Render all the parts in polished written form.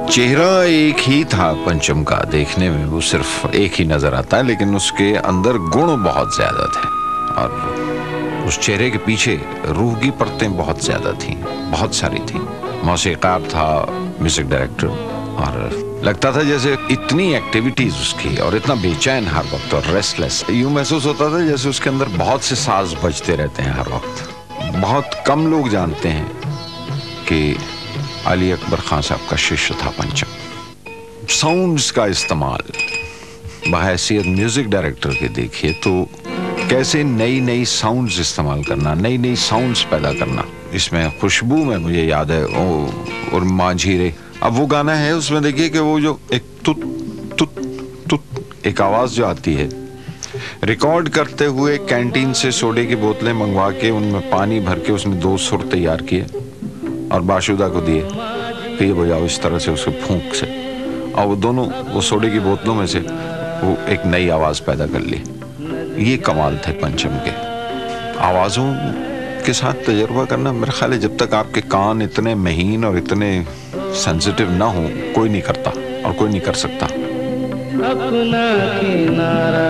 चेहरा एक ही था पंचम का, देखने में वो सिर्फ एक ही नजर आता है, लेकिन उसके अंदर गुण बहुत ज्यादा थे और उस चेहरे के पीछे रूह की परतें बहुत ज्यादा थीं, बहुत सारी थीं। मौसीकार था, म्यूजिक डायरेक्टर, और लगता था जैसे इतनी एक्टिविटीज उसकी और इतना बेचैन हर वक्त और रेस्टलेस, यूं महसूस होता था जैसे उसके अंदर बहुत से साज बजते रहते हैं हर वक्त। बहुत कम लोग जानते हैं कि अली अकबर खान साहब का शिष्य था पंचम। साउंड्स का इस्तेमाल बहैसियत म्यूजिक डायरेक्टर के देखिए तो कैसे नई नई साउंड्स इस्तेमाल करना, नई नई साउंड्स पैदा करना। इसमें खुशबू में मुझे याद है और मांझी रे, अब वो गाना है उसमें देखिए कि वो जो एक तुत तुत तुत एक आवाज जो आती है, रिकॉर्ड करते हुए कैंटीन से सोडे की बोतलें मंगवा के उनमें पानी भर के उसने 2 सुर तैयार किए और बाशुदा को दिए कि ये बजाओ इस तरह से, उसके फूंक से, और वो दोनों वो सोडे की बोतलों में से वो एक नई आवाज पैदा कर ली। ये कमाल थे पंचम के। आवाजों के साथ तजुर्बा करना, मेरा ख्याल है जब तक आपके कान इतने महीन और इतने सेंसिटिव ना हो, कोई नहीं करता और कोई नहीं कर सकता। अपना किनारा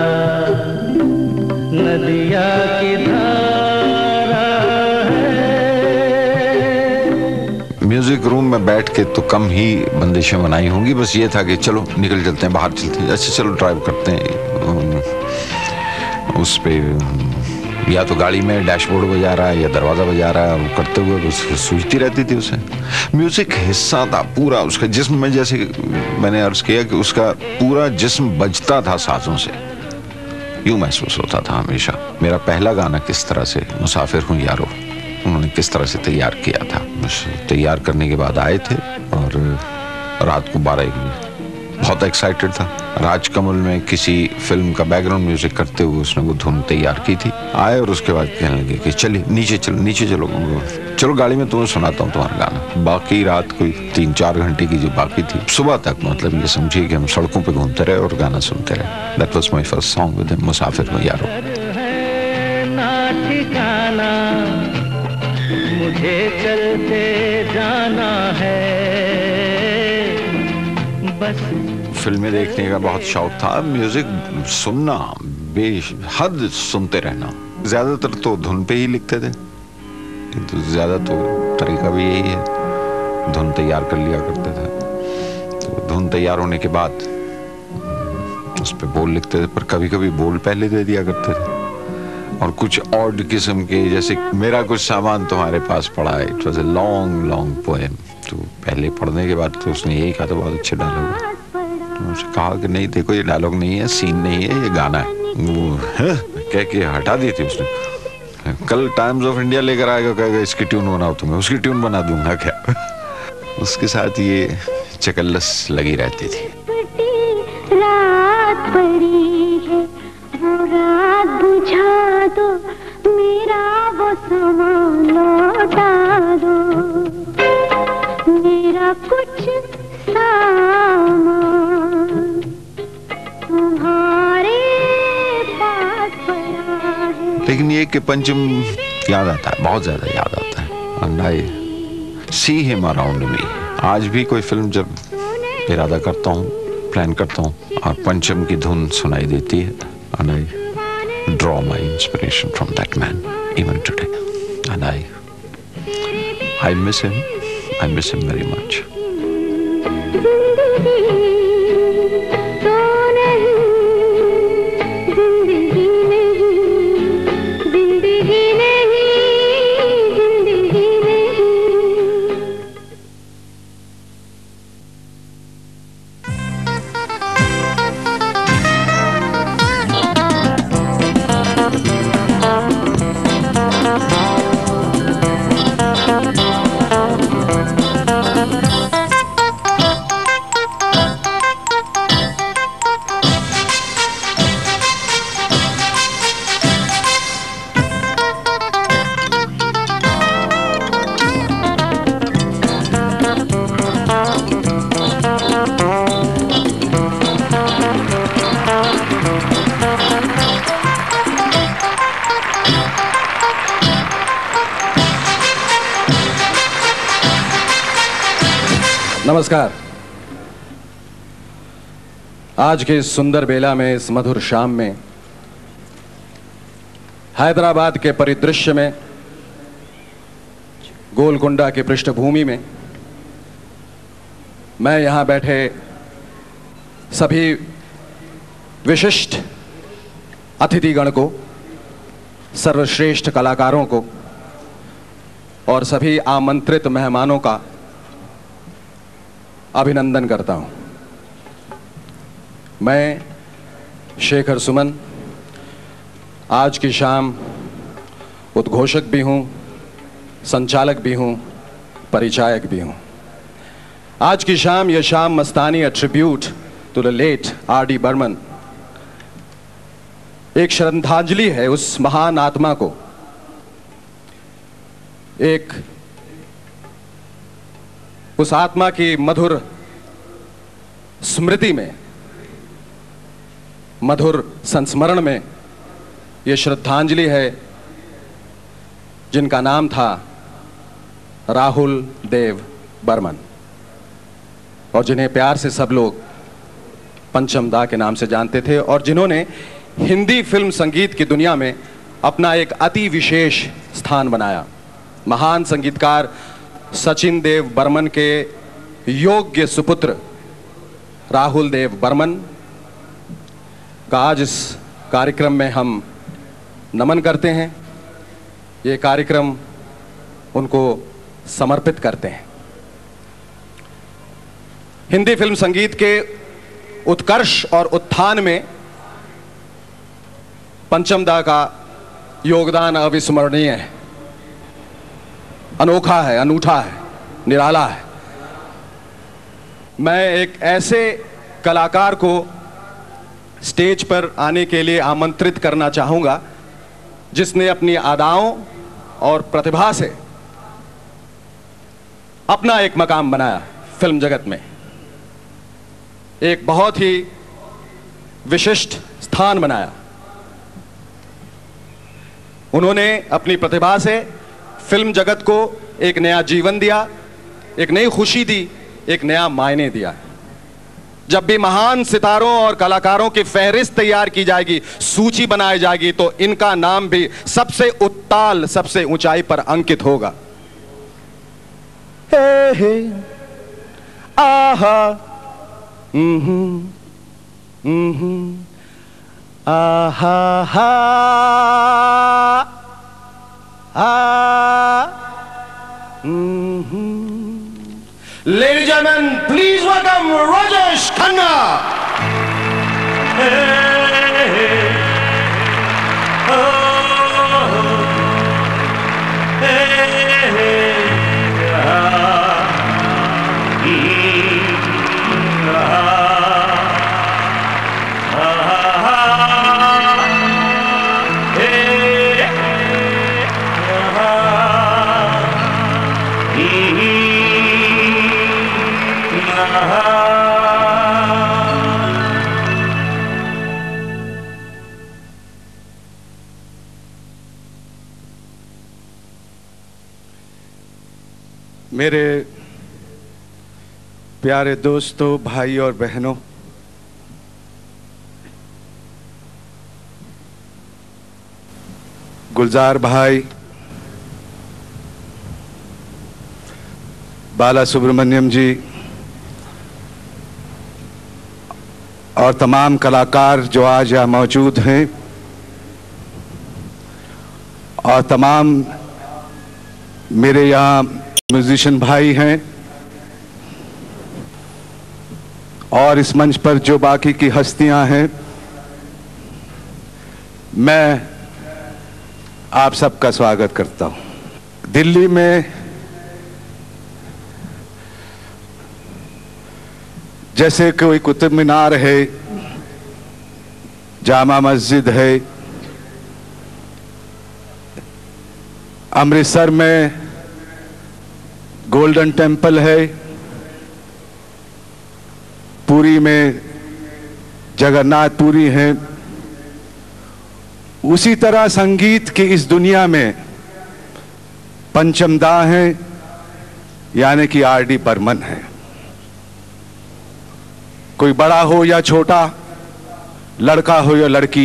नदिया की धारा है। म्यूजिक रूम में बैठ के तो कम ही बंदिशें बनाई होंगी, बस ये था कि चलो निकल चलते हैं, बाहर चलते हैं, अच्छा चलो ड्राइव करते हैं। उस पे या तो गाड़ी में डैशबोर्ड बजा रहा है या दरवाजा बजा रहा है, वो करते हुए बस सूझती रहती थी उसे। म्यूजिक हिस्सा था पूरा उसका जिस्म में, जैसे मैंने अर्ज किया कि उसका पूरा जिस्म बजता था साजों से। यूं महसूस होता था हमेशा। मेरा पहला गाना किस तरह से, मुसाफिर हूँ यारो, उन्होंने किस तरह से तैयार किया था। तैयार करने के बाद आए थे और रात को 12-1 बजे बहुत एक्साइटेड था। राजकमल में किसी फिल्म का बैकग्राउंड म्यूजिक करते हुए उसने वो धुन तैयार की थी। आए और उसके बाद कहने लगे कि चलिए नीचे चलो, नीचे चलो, चलो गाड़ी में तुम्हें सुनाता हूँ तुम्हारा गाना। बाकी रात कोई 3-4 घंटे की जो बाकी थी, सुबह तक मतलब ये समझिए कि हम सड़कों पे घूमते रहे और गाना सुनते रहे। That was my first song with him, मुसाफिर हूँ यारो। मुझे चलते जाना है बस। फिल्में देखने का बहुत शौक था, म्यूजिक सुनना, बेहद सुनते रहना। ज्यादातर तो धुन पे ही लिखते थे, तो ज्यादा तो तरीका भी यही है, धुन तैयार कर लिया करते थे। तो धुन तैयार होने के बाद उस पे बोल लिखते थे, पर कभी कभी बोल पहले दे दिया करते थे। और कुछ ऑड किस्म के, जैसे मेरा कुछ सामान तुम्हारे पास पड़ा है, it was a long long poem. तो पहले पढ़ने के बाद तो उसने यही कहा था बहुत अच्छे डायलॉग है। तो उसने कहा कि नहीं देखो ये डायलॉग नहीं है, सीन नहीं है, ये गाना है। वो कह के हटा दी थी उसने। कल टाइम्स ऑफ इंडिया लेकर आएगा, कहेगा इसकी ट्यून बनाओ, तुम्हें उसकी ट्यून बना दूंगा क्या। उसके साथ ये चकल्लस लगी रहती थी। रात पड़ी है, वो रात बुझा दो, मेरा वो सामान लौटा दो, मेरा कुछ सामान तुम्हारे पास पड़ा है। लेकिन ये कि पंचम याद आता है, बहुत ज्यादा याद आता है। And I see him around me। आज भी कोई फिल्म जब इरादा करता हूँ, प्लान करता हूँ और पंचम की धुन सुनाई देती है, and I draw my inspiration from that man even today, and I miss him very much। नमस्कार, आज के इस सुंदर बेला में, इस मधुर शाम में, हैदराबाद के परिदृश्य में, गोलकुंडा की पृष्ठभूमि में, मैं यहाँ बैठे सभी विशिष्ट अतिथिगण को, सर्वश्रेष्ठ कलाकारों को और सभी आमंत्रित मेहमानों का अभिनंदन करता हूँ। मैं शेखर सुमन आज की शाम उद्घोषक भी हूँ, संचालक भी हूँ, परिचायक भी हूँ। आज की शाम, यह शाम मस्तानी, a tribute to the late R D. Burman, एक श्रद्धांजलि है उस महान आत्मा को, एक उस आत्मा की मधुर स्मृति में, मधुर संस्मरण में यह श्रद्धांजलि है, जिनका नाम था राहुल देव बर्मन और जिन्हें प्यार से सब लोग पंचम दा के नाम से जानते थे और जिन्होंने हिंदी फिल्म संगीत की दुनिया में अपना एक अति विशेष स्थान बनाया। महान संगीतकार सचिन देव बर्मन के योग्य सुपुत्र राहुल देव बर्मन का आज इस कार्यक्रम में हम नमन करते हैं। ये कार्यक्रम उनको समर्पित करते हैं। हिंदी फिल्म संगीत के उत्कर्ष और उत्थान में पंचम दा का योगदान अविस्मरणीय है, अनोखा है, अनूठा है, निराला है। मैं एक ऐसे कलाकार को स्टेज पर आने के लिए आमंत्रित करना चाहूंगा जिसने अपनी अदाओं और प्रतिभा से अपना एक मकाम बनाया फिल्म जगत में, एक बहुत ही विशिष्ट स्थान बनाया। उन्होंने अपनी प्रतिभा से फिल्म जगत को एक नया जीवन दिया, एक नई खुशी दी, एक नया मायने दिया। जब भी महान सितारों और कलाकारों की फहरिस्त तैयार की जाएगी, सूची बनाई जाएगी, तो इनका नाम भी सबसे उत्ताल, सबसे ऊंचाई पर अंकित होगा। हे हे आहा आहा हा Ladies and gentlemen, please welcome Rajesh Khanna. मेरे प्यारे दोस्तों, भाई और बहनों, गुलजार भाई, बाला सुब्रमण्यम जी और तमाम कलाकार जो आज यहाँ मौजूद हैं और तमाम मेरे यहाँ म्यूजिशियन भाई हैं और इस मंच पर जो बाकी की हस्तियां हैं, मैं आप सबका स्वागत करता हूं। दिल्ली में जैसे कोई कुतुब मीनार है, जामा मस्जिद है, अमृतसर में गोल्डन टेम्पल है, पुरी में जगन्नाथपुरी है, उसी तरह संगीत की इस दुनिया में पंचम दा है, यानी कि आर.डी. बर्मन है। कोई बड़ा हो या छोटा, लड़का हो या लड़की,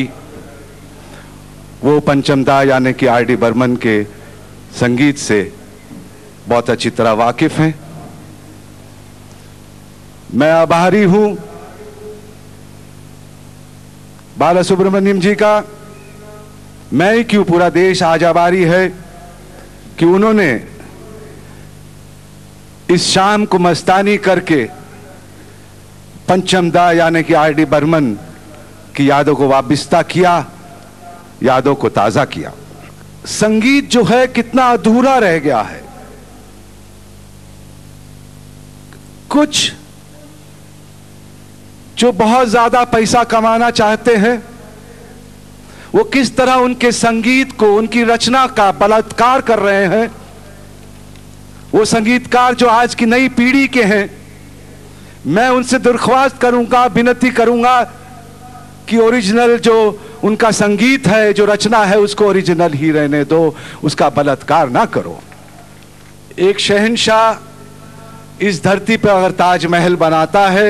वो पंचम दा यानी कि आर.डी. बर्मन के संगीत से बहुत अच्छी तरह वाकिफ हैं। मैं आभारी हूं बालासुब्रमण्यम जी का, मैं ही क्यों पूरा देश आज आभारी है कि उन्होंने इस शाम को मस्तानी करके पंचम दा यानी कि आर.डी. बर्मन की यादों को वापसिता किया, यादों को ताजा किया। संगीत जो है कितना अधूरा रह गया है। कुछ जो बहुत ज्यादा पैसा कमाना चाहते हैं वो किस तरह उनके संगीत को, उनकी रचना का बलात्कार कर रहे हैं। वो संगीतकार जो आज की नई पीढ़ी के हैं, मैं उनसे दरख्वास्त करूंगा, विनती करूंगा कि ओरिजिनल जो उनका संगीत है, जो रचना है, उसको ओरिजिनल ही रहने दो, उसका बलात्कार ना करो। एक शहंशाह इस धरती पर अगर ताजमहल बनाता है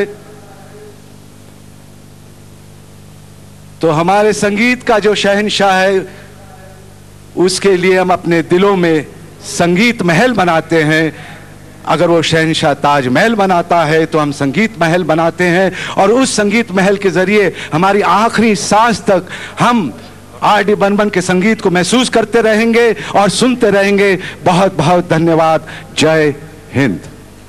तो हमारे संगीत का जो शहंशाह है उसके लिए हम अपने दिलों में संगीत महल बनाते हैं। अगर वो शहंशाह ताजमहल बनाता है तो हम संगीत महल बनाते हैं, और उस संगीत महल के जरिए हमारी आखिरी सांस तक हम आर.डी. बर्मन के संगीत को महसूस करते रहेंगे और सुनते रहेंगे। बहुत बहुत धन्यवाद। जय Hind.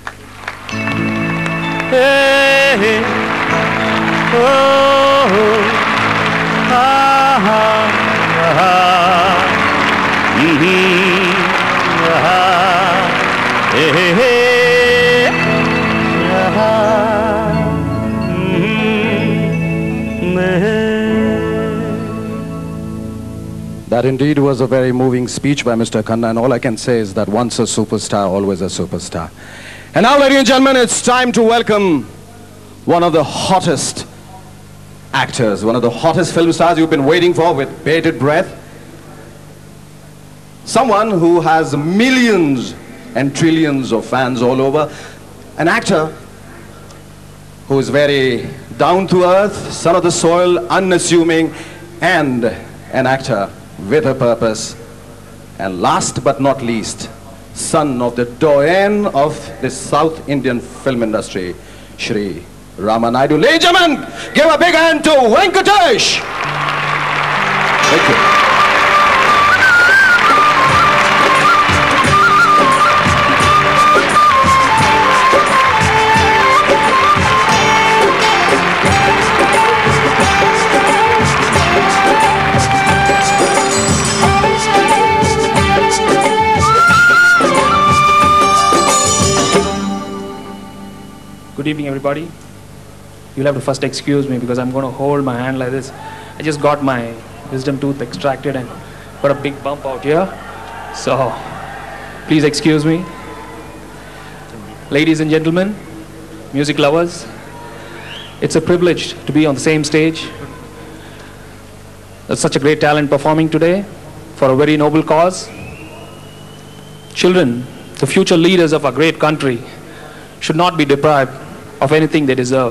That indeed was a very moving speech by Mr. Khanna, and all I can say is that once a superstar, always a superstar. And now, ladies and gentlemen, it's time to welcome one of the hottest actors, one of the hottest film stars you've been waiting for with bated breath. Someone who has millions and trillions of fans all over. An actor who is very down to earth, son of the soil, unassuming, and an actor with a purpose. And last but not least, son of the doyen of the South Indian film industry, Shri Rama Naidu. Ladies and gentlemen, give a big hand to Venkatesh. Thank you. Good evening, everybody. You'll have to first excuse me because I'm going to hold my hand like this. I just got my wisdom tooth extracted and got a big bump out here. So, please excuse me. Ladies and gentlemen, music lovers, it's a privilege to be on the same stage. There's such a great talent performing today for a very noble cause. Children, the future leaders of our great country, should not be deprived of anything they deserve.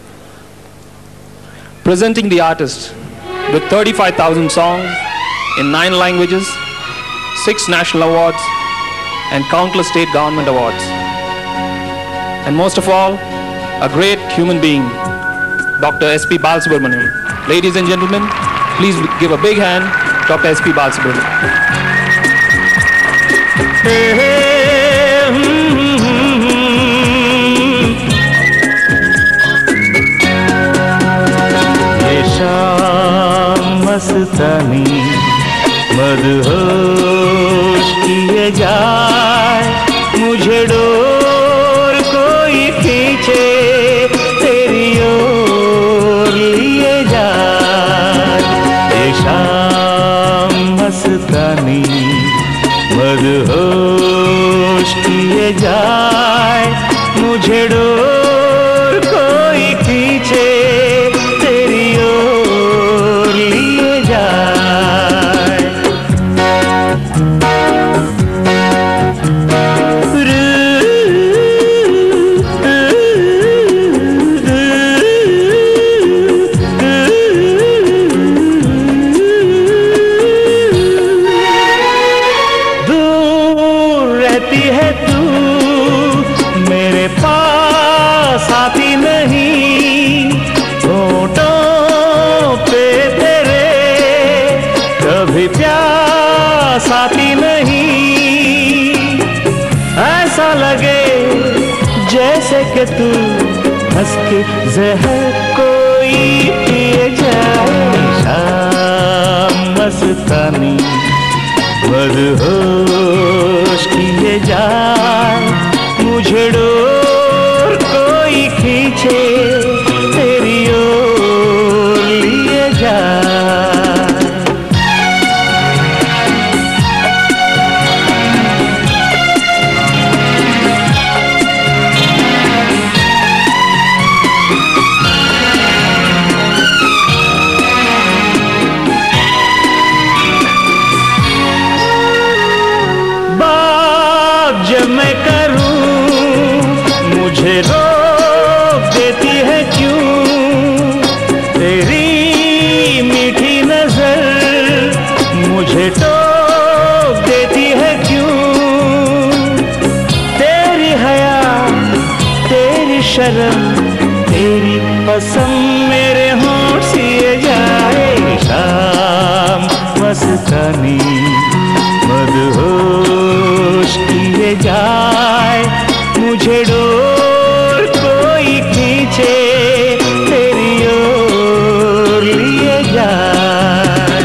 Presenting the artist with 35,000 songs in 9 languages, 6 national awards, and countless state government awards. And most of all, a great human being, Dr. S.P. Balasubramaniam. Ladies and gentlemen, please give a big hand to Dr. S.P. Balasubramaniam. मस्तानी मदहोश किए जाए, मुझे door कोई खींचे तेरी ओर लिए जाए। ये शाम मस्तानी मदहोश किए जाए, मुझे डोर कोई खींचे तेरी ओर लिए जाए। साथी नहीं, ऐसा लगे जैसे कि तू हंस के जहर कोई पिए जाए। शाम मस्तानी मदहोश किए जाए, मुझे डोर कोई खींचे तेरी ओर लिए जाए। जब मैं करूं मुझे रोक देती है क्यों, तेरी मीठी नजर मुझे टोक देती है क्यों। तेरी हया तेरी शर्म तेरी पसंद मेरे होंठ सिए जाए। शाम मस्तानी मदहोश किए जाए, मुझे डोर कोई खींचे तेरी ओर लिए जाए।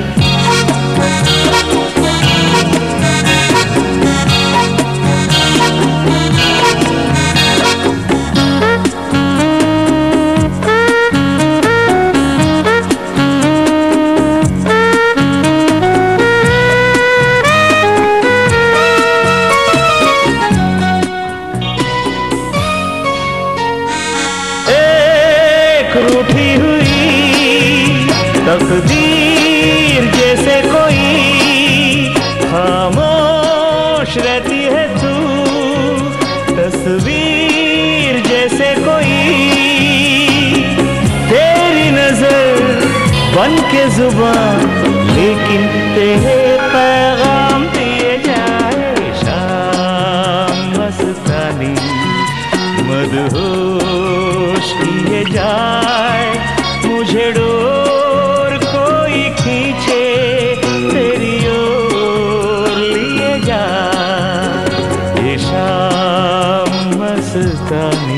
रूठी हुई तकदीर जैसे कोई, खामोश रहती है तू तस्वीर जैसे कोई। तेरी नजर बन के जुबान लेकिन तेरे पैगाम दिए जाए। शाम मस्तानी मदहोश किए जाए, मुझे डोर कोई खींचे तेरी ओर लिए जाए। ये शाम मस्तानी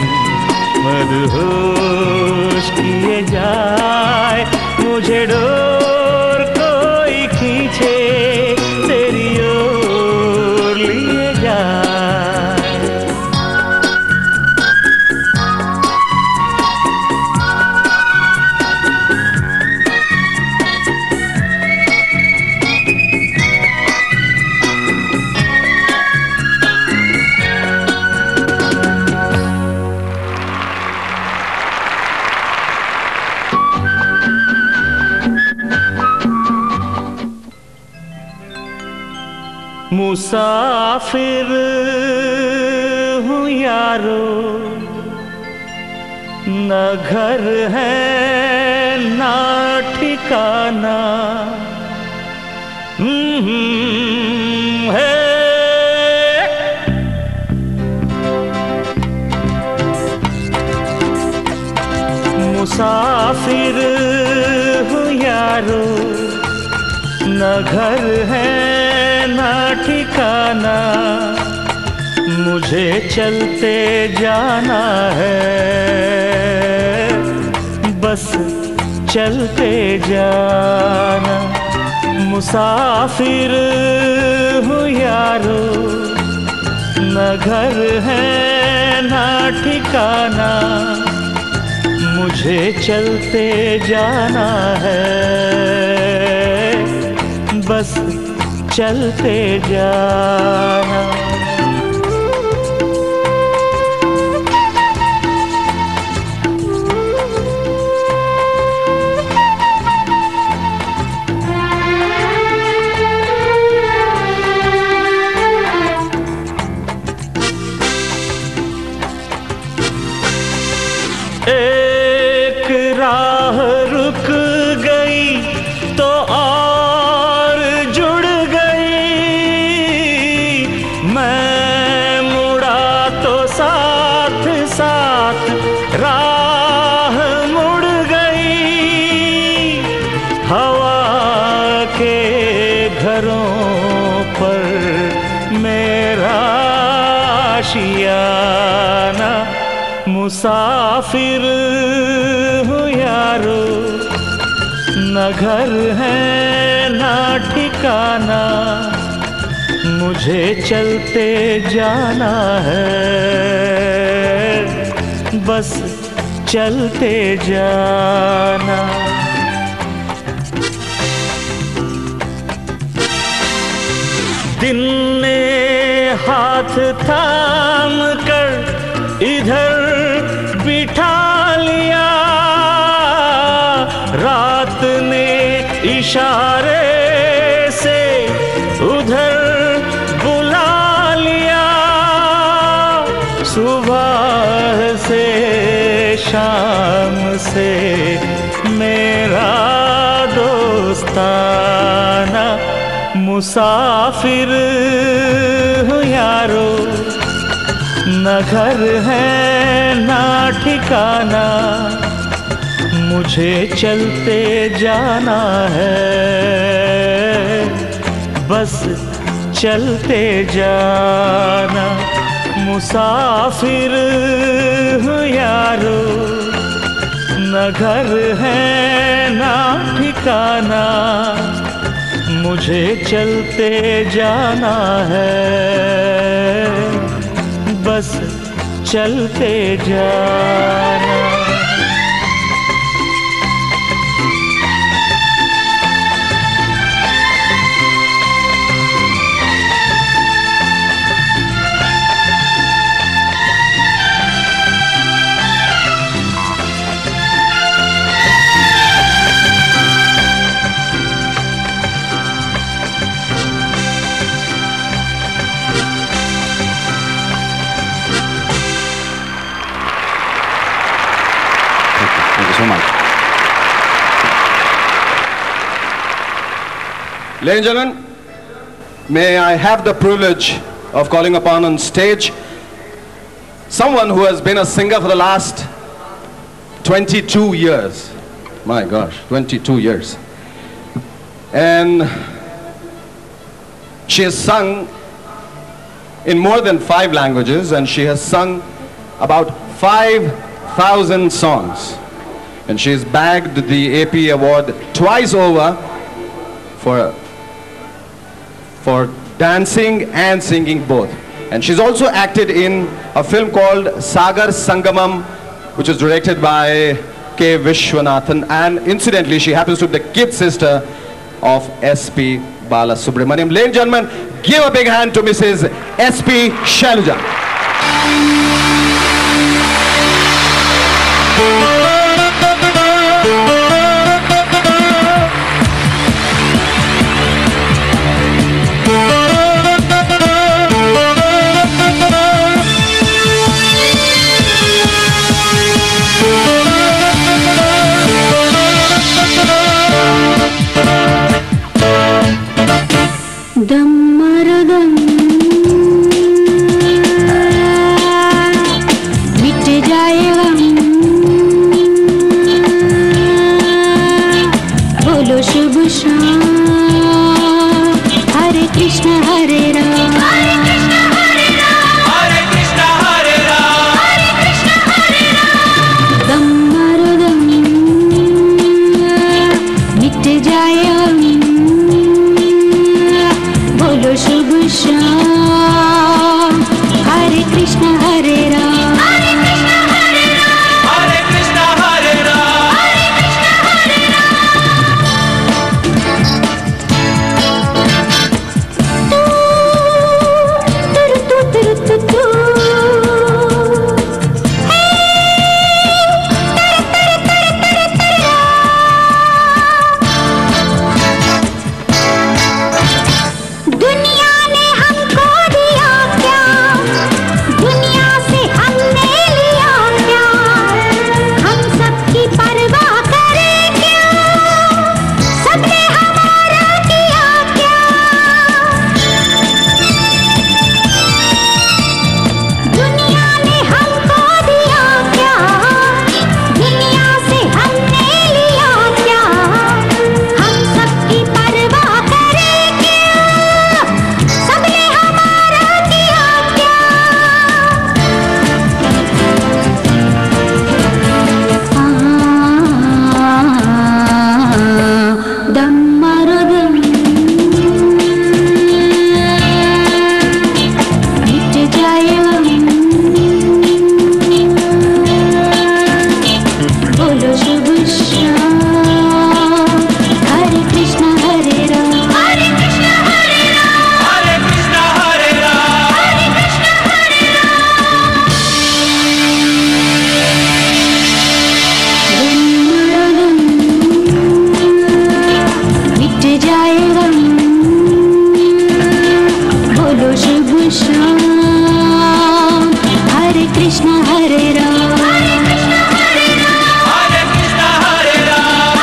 मदहोश किए जाए, मुझे डोर कोई खींचे तेरी ओर लिए जाए। मुसाफिर हूँ यारो, न घर है ना ठिकाना है। मुसाफिर हूँ यारो, न घर है ना ठिकाना, मुझे चलते जाना है, बस चलते जाना। मुसाफिर हूँ यारो, न घर है ना ठिकाना, मुझे चलते जाना है, बस चलते जाना। एक राह रुक गई तो और जुड़ गई, मेरा आशियाना, मुसाफिर हूँ यारो, न घर है ना ठिकाना, मुझे चलते जाना है, बस चलते जाना। दिन ने हाथ थाम कर इधर बिठा लिया, रात ने इशारे से उधर बुला लिया, सुबह से शाम से मेरा दोस्ताना, मुसाफिर हूँ यारो, न घर है ना ठिकाना, मुझे चलते जाना है, बस चलते जाना। मुसाफिर हूँ यारो, न घर है ना ठिकाना, मुझे चलते जाना है, बस चलते जाना। So much. Ladies and gentlemen, may I have the privilege of calling upon on stage someone who has been a singer for the last 22 years. My gosh, 22 years. And she has sung in more than 5 languages, and she has sung about 5,000 songs. And she has bagged the AP award twice over for dancing and singing both. And she's also acted in a film called Sagar Sangamam, which was directed by K. Vishwanathan. And incidentally, she happens to be the kid sister of S.P. Balasubramaniam. Ladies and gentlemen, give a big hand to Mrs. S.P. Shailaja. दम मरो दम मिट जाएगा, बोलो शुभ शाम, हरे कृष्ण हरे राम, हरे कृष्ण हरे राम, हरे कृष्ण हरे राम, हरे कृष्ण हरे राम। दम मरो दम मिट जाएगा, बोलो शुभ शाम, हरे कृष्ण हरे राम, हरे कृष्ण हरे राम, हरे कृष्ण हरे राम, हरे कृष्ण हरे दुनिया ने हमको दिया क्या, दुनिया श्याम हरे कृष्ण हरे राम हरे कृष्ण हरे राम हरे कृष्ण हरे राम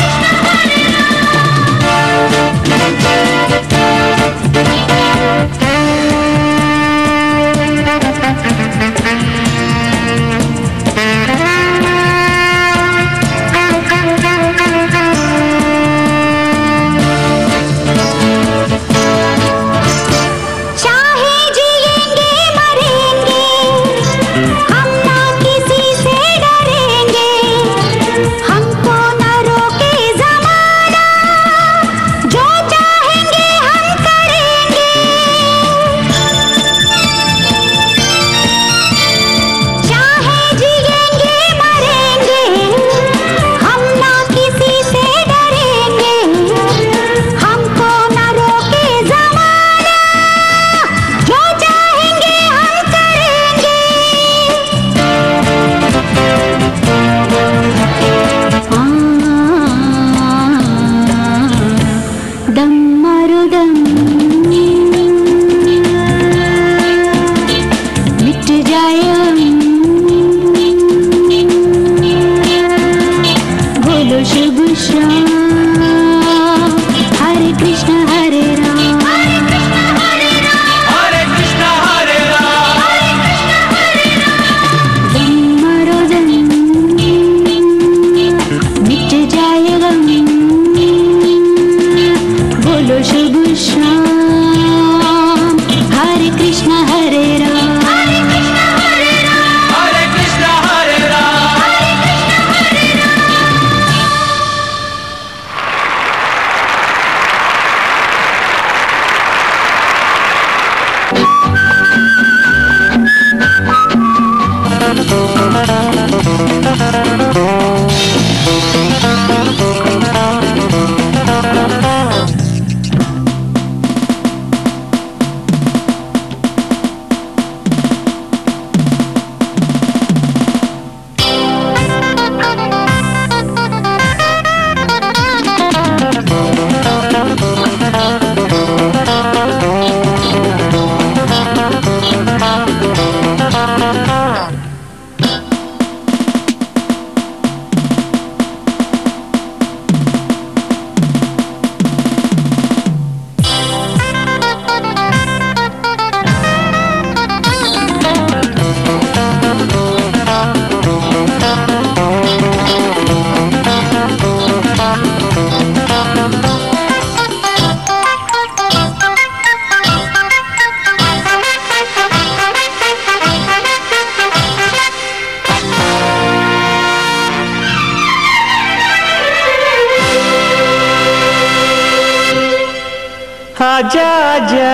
आजा आजा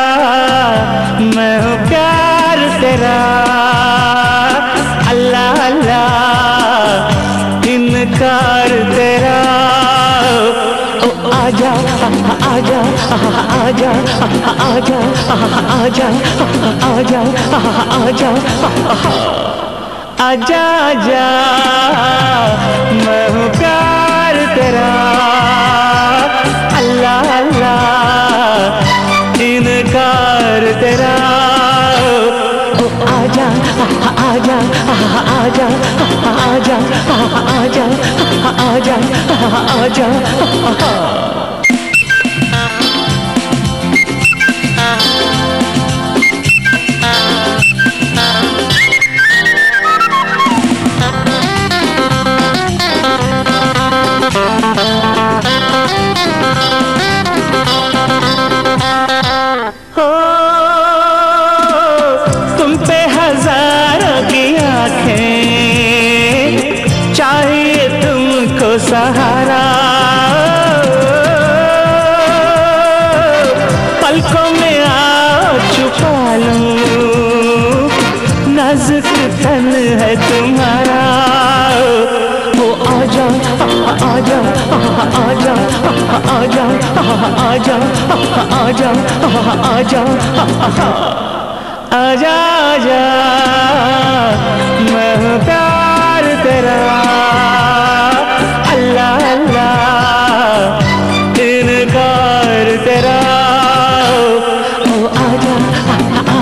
मैं हूँ प्यार तेरा अल्लाह अल्लाह इनकार तेरा ओ आजा आजा आजा आजा आजा आजा आजा आजा आजा मैं हूँ प्यार तेरा अल्लाह अल्लाह इनकार तेरा ओ आजा आजा आजा आजा आजा आजा आजा सहारा पलकों में आओ छुपा लूं नाजुक तन है तुम्हारा ओ आजा आजा आजा आजा आजा आजा आजा आजा आजा मैं हूँ प्यार तेरा अल्लाह अल्लाह इनकार तेरा ओ आजा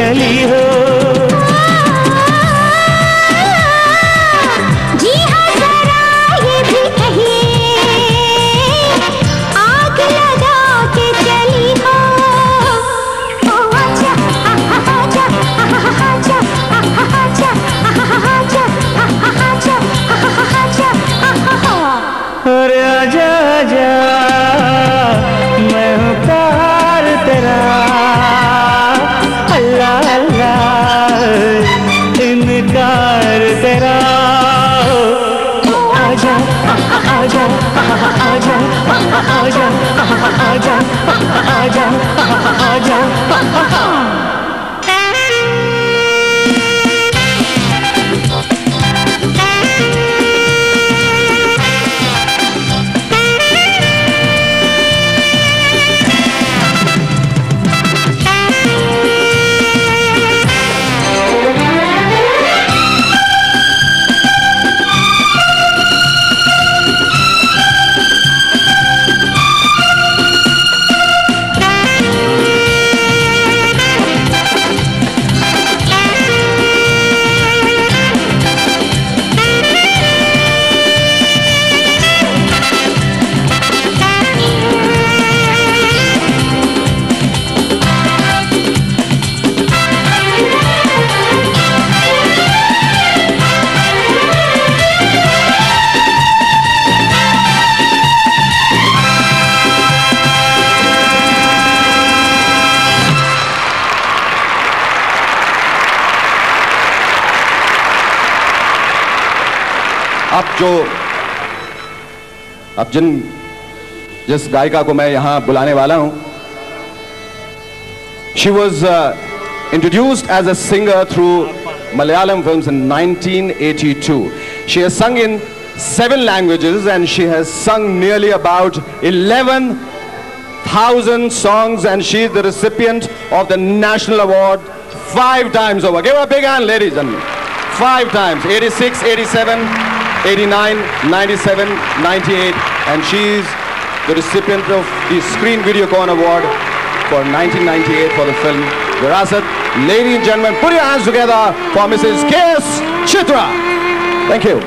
चली हो। जी हाँ जरा ये भी कहिए, आग लगा के चली हो। ओ आजा आजा आजा आजा आजा आजा आजा। अरे आजा आजा मैं हूँ प्यार तेरा, अल्लाह अल्लाह इनकार तेरा। आजा आजा आजा आजा आजा आजा आजा। अब जिस गायिका को मैं यहां बुलाने वाला हूं, she was introduced as a singer through Malayalam films in 1982. She has sung in 7 languages and she has sung nearly about 11,000 songs, and she is the recipient of the National Award 5 times over. Give her a big hand, ladies and gentlemen. 5 times, 86, 87, 89, 97, 98, and she's the recipient of the Screen Videocon Award for 1998 for the film Virasat. Ladies and gentlemen, put your hands together for Mrs. K.S. Chitra. Thank you.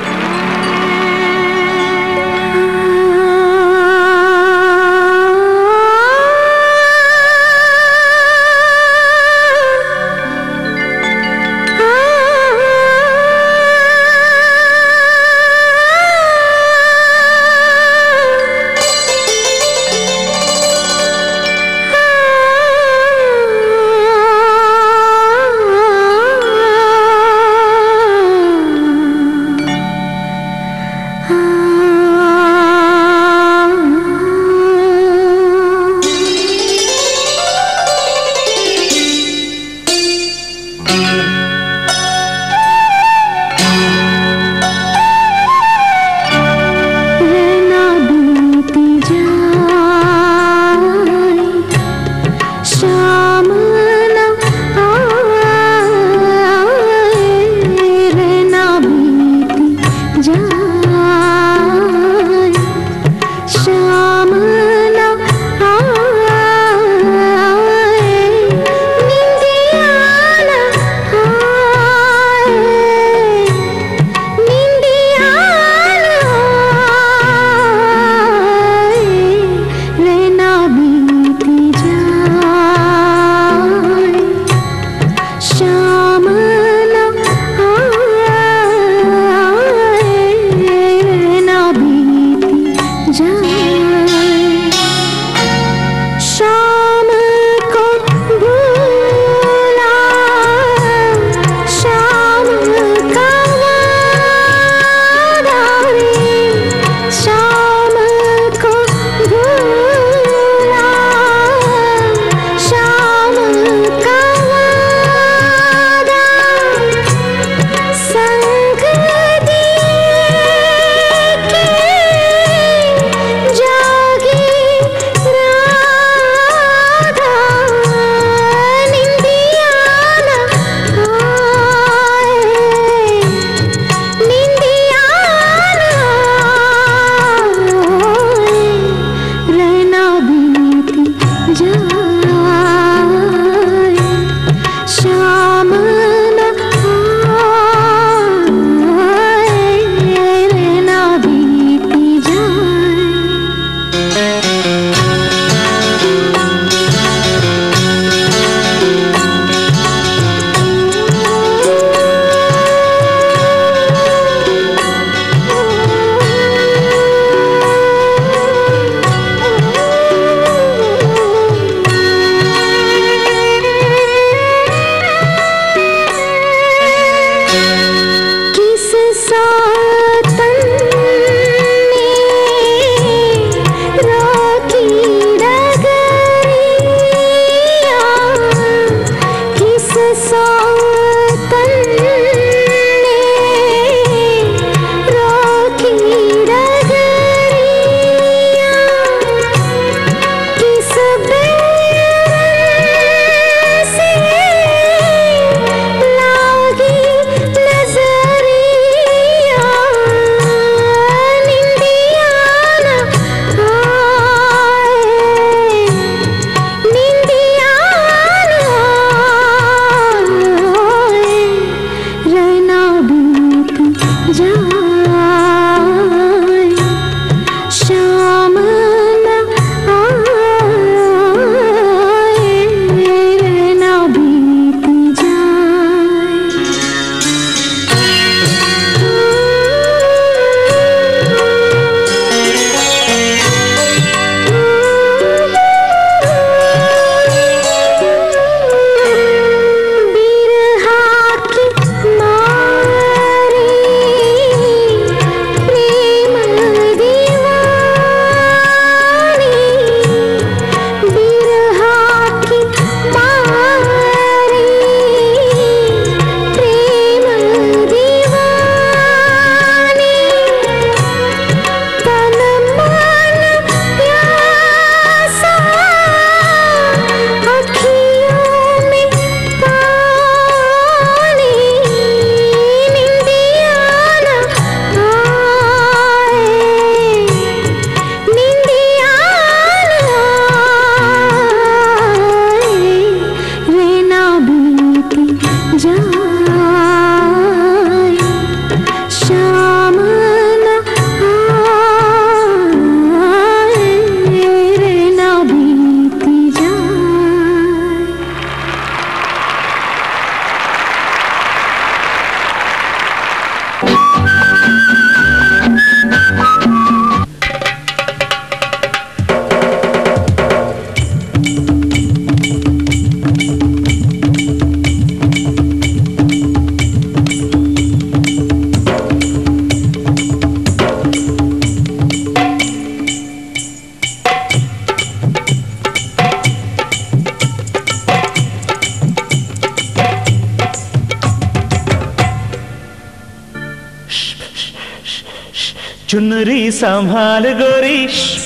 चुनरी संभाल गोरी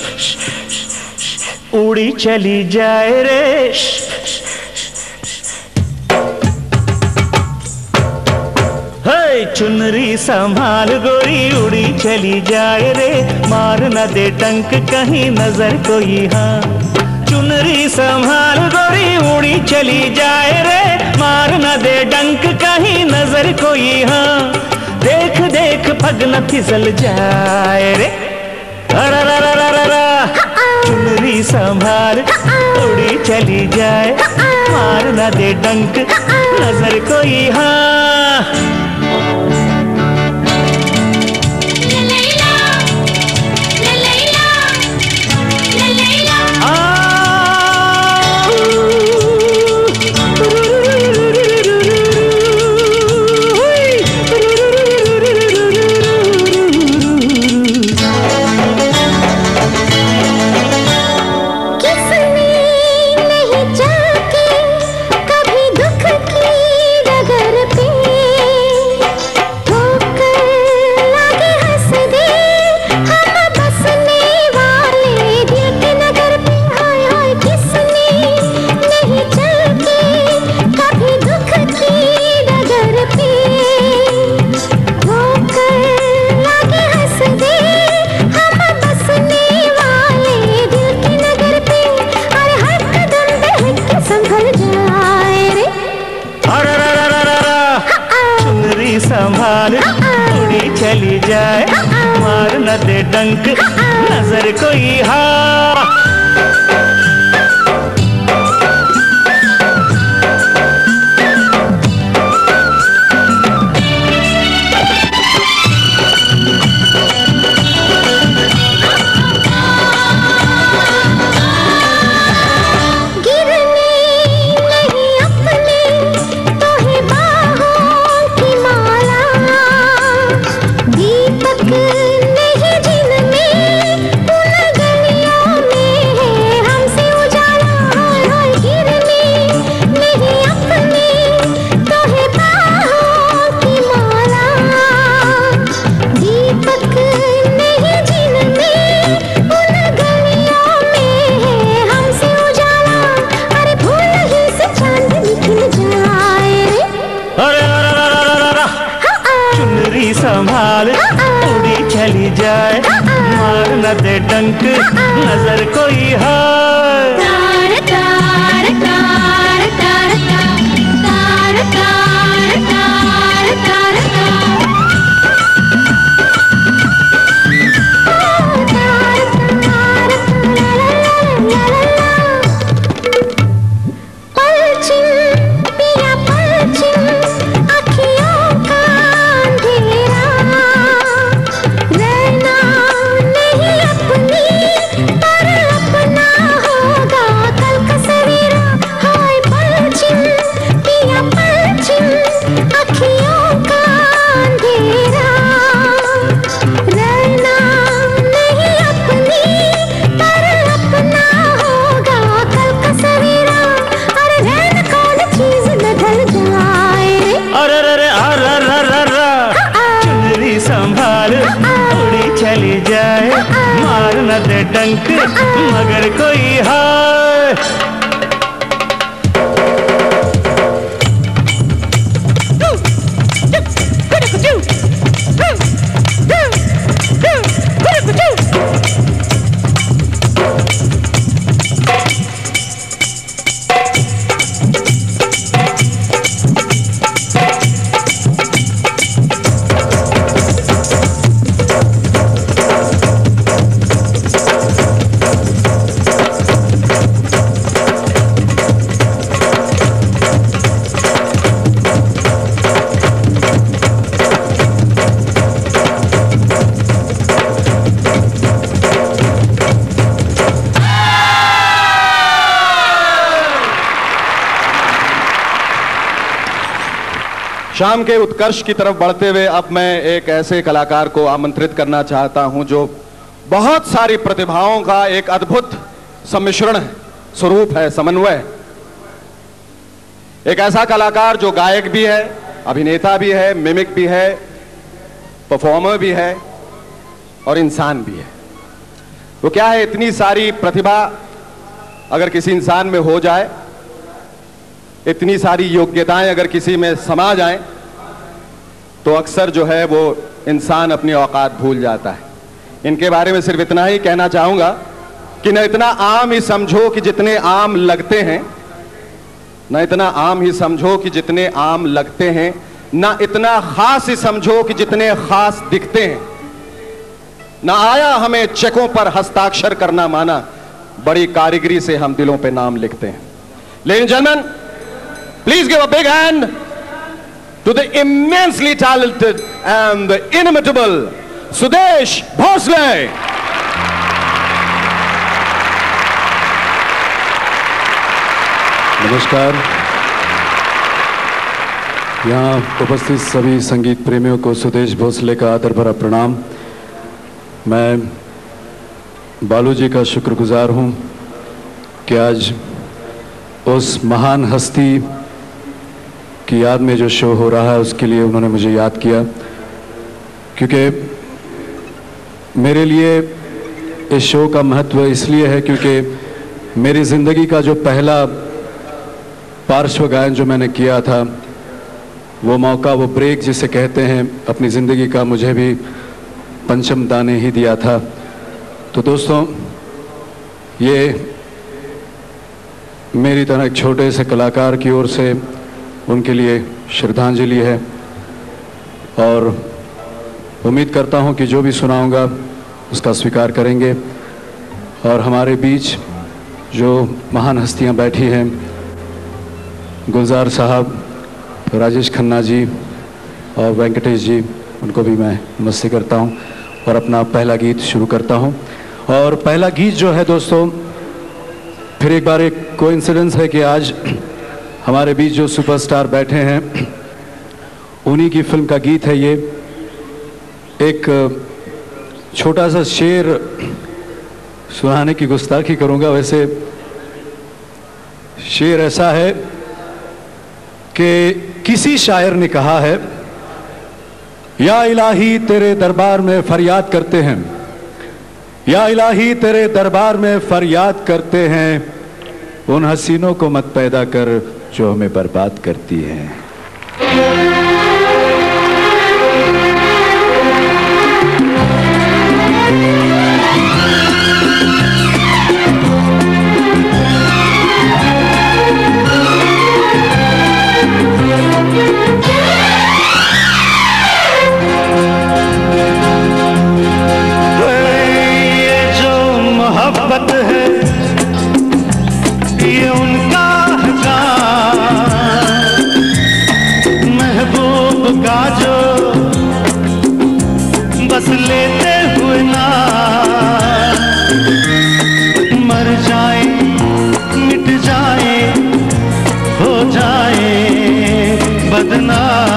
उड़ी चली जाए रे। चुनरी संभाल गोरी उड़ी चली जाए रे, मार न दे डंक कहीं नजर कोई। हाँ चुनरी संभाल गोरी उड़ी चली जाए रे, मार न दे डंक कहीं नजर कोई। हाँ देख देख पग न फिसल जाए रे। चुनरी संभाल उड़ी चली जाए, मार न दे डंक नजर कोई। हाँ संभाल उड़ी चली जाए, मार न दे डंक नजर कोई। हाँ संभाल उड़ी चली जाए, मार न दे डंक नजर कोई। है तार तार तार तार तार तार तार तार संभाल उड़ी चली जाए, मार न दे डंक मगर कोई। है शाम के उत्कर्ष की तरफ बढ़ते हुए अब मैं एक ऐसे कलाकार को आमंत्रित करना चाहता हूं जो बहुत सारी प्रतिभाओं का एक अद्भुत सम्मिश्रण है, स्वरूप है, समन्वय। एक ऐसा कलाकार जो गायक भी है, अभिनेता भी है, मिमिक भी है, परफॉर्मर भी है और इंसान भी है। वो क्या है, इतनी सारी प्रतिभा अगर किसी इंसान में हो जाए, इतनी सारी योग्यताएं अगर किसी में समा जाएं, तो अक्सर जो है वो इंसान अपनी औकात भूल जाता है। इनके बारे में सिर्फ इतना ही कहना चाहूंगा कि न इतना आम ही समझो कि जितने आम लगते हैं, न इतना आम ही समझो कि जितने आम लगते हैं, न इतना खास ही समझो कि जितने खास दिखते हैं। न आया हमें चेकों पर हस्ताक्षर करना माना, बड़ी कारीगरी से हम दिलों पे नाम लिखते हैं। Ladies and gentleman, please give a big hand to the immensely talented and the inimitable Sudesh Bhosle. नमस्कार। यहाँ उपस्थित सभी संगीत प्रेमियों को सुदेश भोसले का आदर भरा प्रणाम। मैं बालू जी का शुक्रगुजार हूँ कि आज उस महान हस्ती की याद में जो शो हो रहा है उसके लिए उन्होंने मुझे याद किया, क्योंकि मेरे लिए इस शो का महत्व इसलिए है क्योंकि मेरी ज़िंदगी का जो पहला पार्श्व गायन जो मैंने किया था, वो मौका, वो ब्रेक जिसे कहते हैं अपनी ज़िंदगी का, मुझे भी पंचम दा ने ही दिया था। तो दोस्तों, ये मेरी तरह एक छोटे से कलाकार की ओर से उनके लिए श्रद्धांजलि है और उम्मीद करता हूं कि जो भी सुनाऊंगा उसका स्वीकार करेंगे। और हमारे बीच जो महान हस्तियां बैठी हैं, गुलजार साहब, राजेश खन्ना जी और वेंकटेश जी, उनको भी मैं नमस्ते करता हूं और अपना पहला गीत शुरू करता हूं। और पहला गीत जो है दोस्तों, फिर एक बार एक कोइंसिडेंस है कि आज हमारे बीच जो सुपरस्टार बैठे हैं उन्हीं की फिल्म का गीत है ये। एक छोटा सा शेर सुनाने की गुस्ताखी करूंगा। वैसे शेर ऐसा है कि किसी शायर ने कहा है, या इलाही तेरे दरबार में फरियाद करते हैं, या इलाही तेरे दरबार में फरियाद करते हैं, उन हसीनों को मत पैदा कर जो हमें बर्बाद करती हैं। ये जो मोहब्बत है ये उनका महबूब का जो बस लेते हुए ना मर जाए, मिट जाए, हो जाए बदनाम,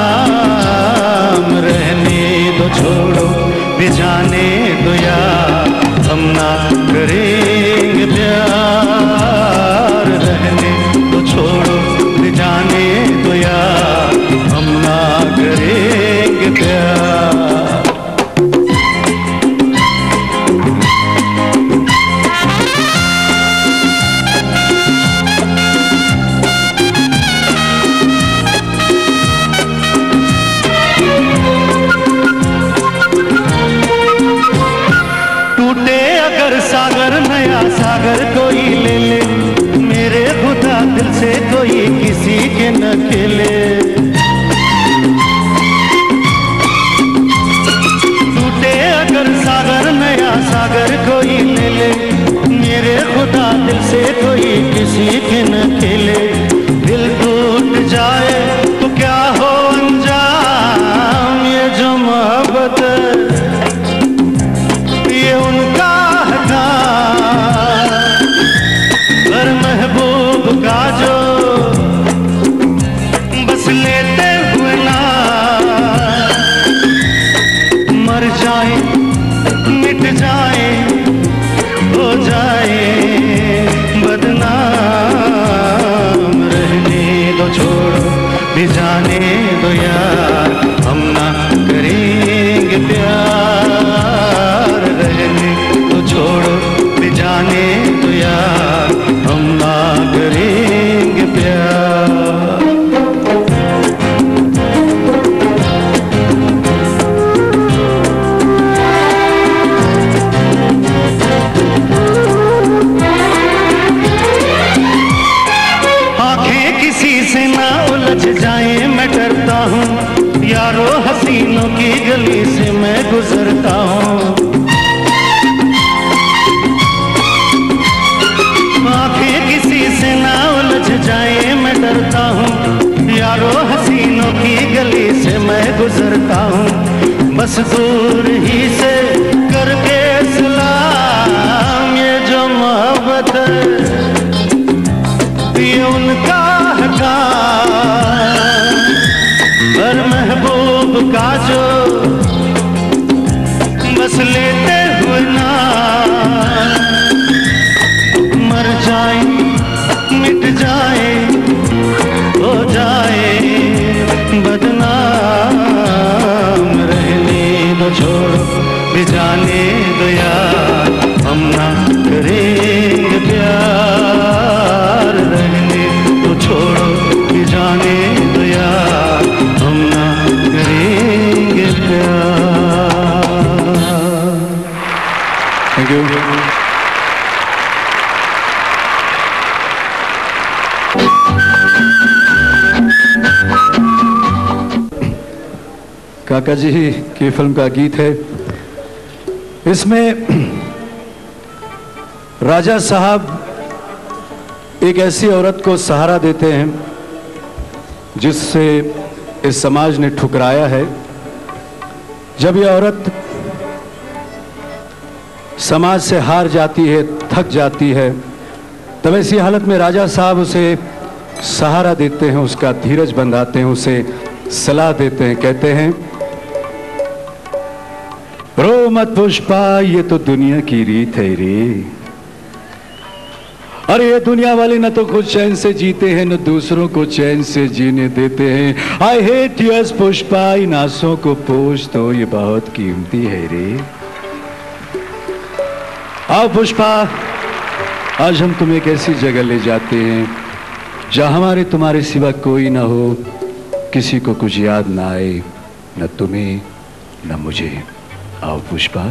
रहने दो, छोड़ो भी जाने दो यार, हम ना करेंगे प्यार, रहने दो, छोड़ो भी जाने दो यार, हम ना करेंगे प्यार। टूटे अगर सागर, नया सागर कोई ले ले, मेरे खुदा दिल से कोई किसी के न खेले। टूटे अगर सागर, नया सागर कोई ले ले, मेरे खुदा दिल से कोई किसी के न खेले। दिल टूट जाए तो क्या हो अंजाम, ये जो मोहब्बत ये उनका था, पर महबूब का जो बस लेते हुए ना मर जाए, मिट जाए, हो जाए बदनाम, रहने दो, छोड़ो भी जाने दो यार, हम ना करेंगे प्यार, उलझ जाए मैं डरता हूँ, यारो हसीनों की गली से मैं गुजरता हूँ। आंखें किसी से ना उलझ जाए मैं डरता हूँ, यारो हसीनों की गली से मैं गुजरता हूँ। बस दूर ही से करके सलाम, ये जो मोहब्बत है ये उनका है काम। हर महबूब का जो बस लेते हुए नाम, मर जाए मिट जाए हो जाए बदनाम, रहने दो छोड़ो भी जाने दो यार, हम ना करेंगे प्यार। रहने दो छोड़ो भी जाने दो यार, हम ना करेंगे प्यार। Thank you. काका जी की फिल्म का गीत है। इसमें राजा साहब एक ऐसी औरत को सहारा देते हैं जिससे इस समाज ने ठुकराया है। जब यह औरत समाज से हार जाती है, थक जाती है, तब ऐसी हालत में राजा साहब उसे सहारा देते हैं, उसका धीरज बंधाते हैं, उसे सलाह देते हैं। कहते हैं, रो मत पुष्पा, ये तो दुनिया की रीत है रे। अरे ये दुनिया वाले न तो खुद चैन से जीते हैं, न दूसरों को चैन से जीने देते हैं। आई हेट टीयर्स पुष्पा, इन आंसुओं को पोंछ दो, ये बहुत कीमती है रे। आओ पुष्पा, आज हम तुम्हें एक ऐसी जगह ले जाते हैं जहां हमारे तुम्हारे सिवा कोई ना हो, किसी को कुछ याद ना आए, न तुम्हें न मुझे। आओ पुष्पा।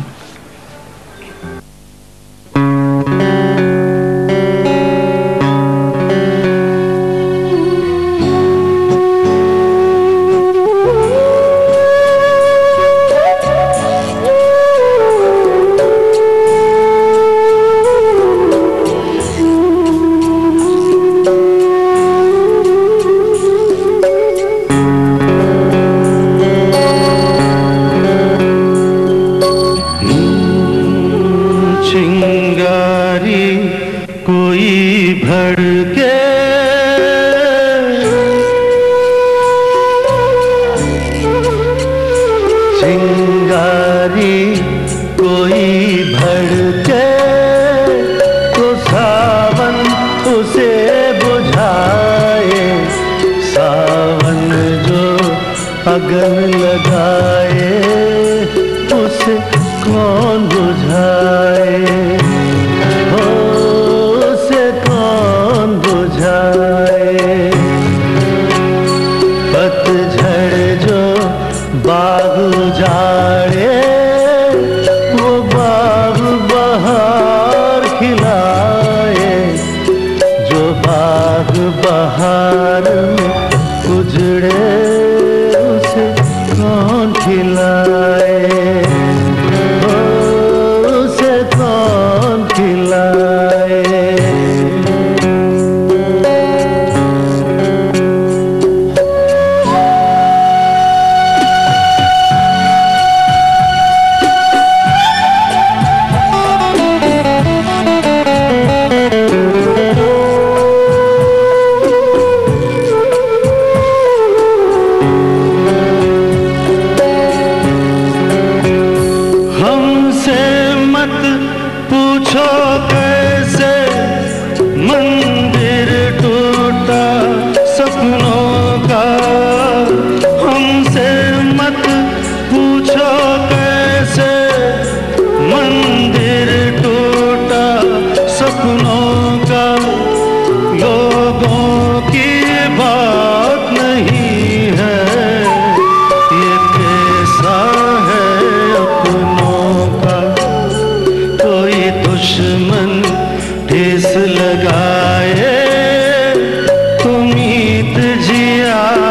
ठेस लगाए, तुम ईत जिया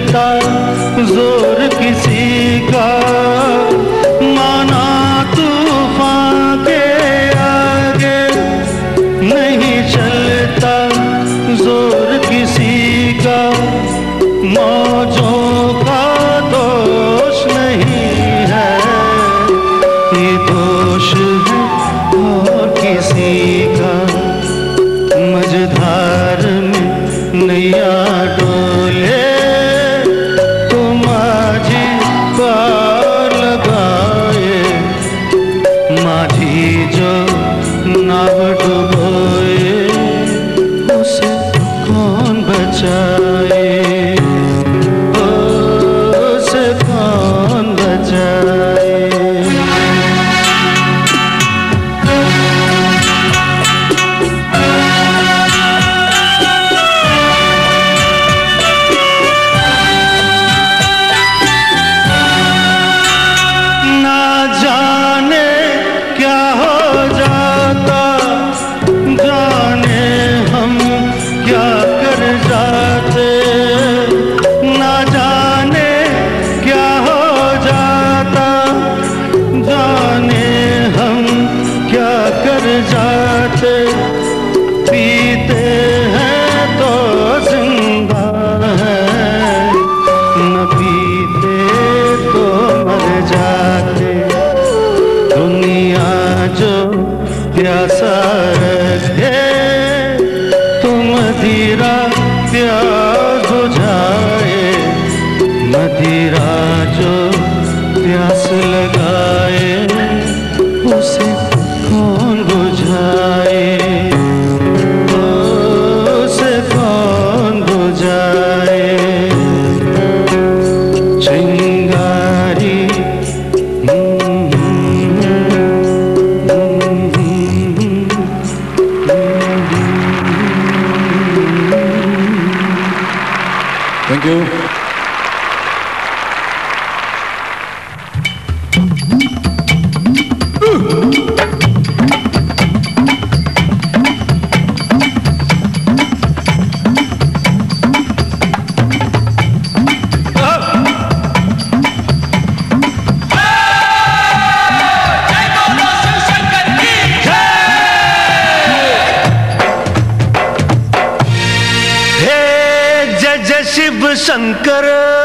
चलता जोर किसी का, माना तूफान के आगे नहीं चलता जोर किसी का, मौजों का दोष नहीं है, ये दोष है और किसी का। मझधार में नैया डोले तो माझी पार लगाए, माझी जो नाव डुबोए उसे कौन बचाए, उसे कौन बचाए। पीते हैं तो जिंदा है, न पीते तो मर जाते। दुनिया जो प्यासा रखे तो मदिरा प्यास बुझाए, मदिरा जो प्यास लगाए उसे कौन बुझाए, उसे कौन बुझाए। चिंगारी थैंक यू। शिव शंकर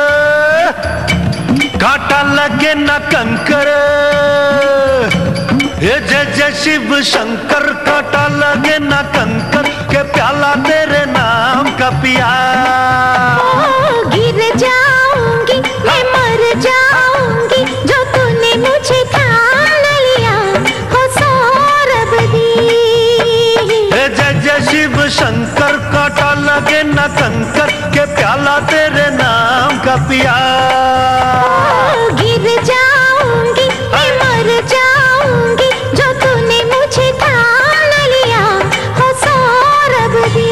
कांटा लगे न कंकर, ये जय जय शिव शंकर कांटा लगे न कंकर, के प्याला तेरे नाम का पिया। गिर जाऊंगी मैं मर जाऊंगी जो तूने मुझे थाम लिया हो सौरभ दी। ये जय जय शिव शंकर कांटा लगे न कंकर, के प्याला तेरे नाम का पिया। गिर जाऊंगी मैं मर जाऊंगी जो तूने मुझे थाम लिया हो सौरभ दी।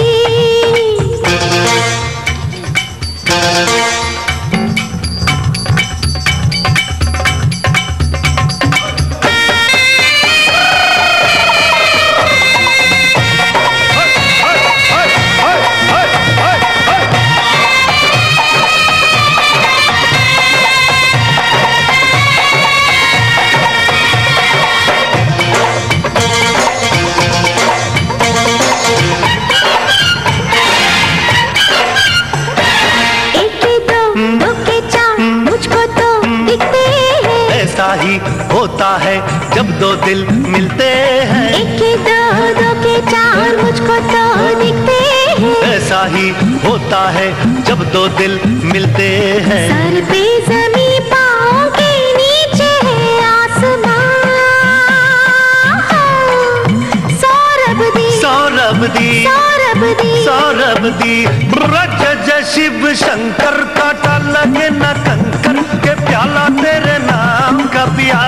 ही होता है जब दो दिल मिलते हैं, एक दो के चार मुझको तो दिखते हैं। ऐसा ही होता है जब दो दिल मिलते हैं। सर पे ज़मीं पाँव के नीचे है आसमां, सौरभ दी सौरभ दी सौरभ दी सौरभ दी। ब्रज जय शिव शंकर कांटा लगे न कंकर, के प्याला तेरे नाम का पिया।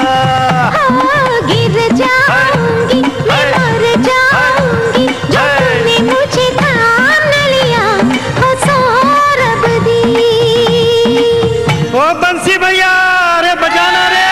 गिर जाऊंगी मैं मर जाऊंगी जो तूने मुझे थाम लिया हो सौरभ दी। ओ बंसी भैया रे बजाना रे।